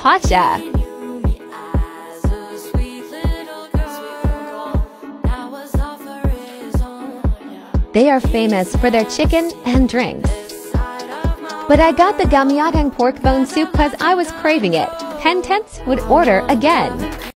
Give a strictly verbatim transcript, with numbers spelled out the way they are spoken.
Pacha. They are famous for their chicken and drinks. But I got the gamiatang pork bone soup cause I was craving it. Hentents would order again.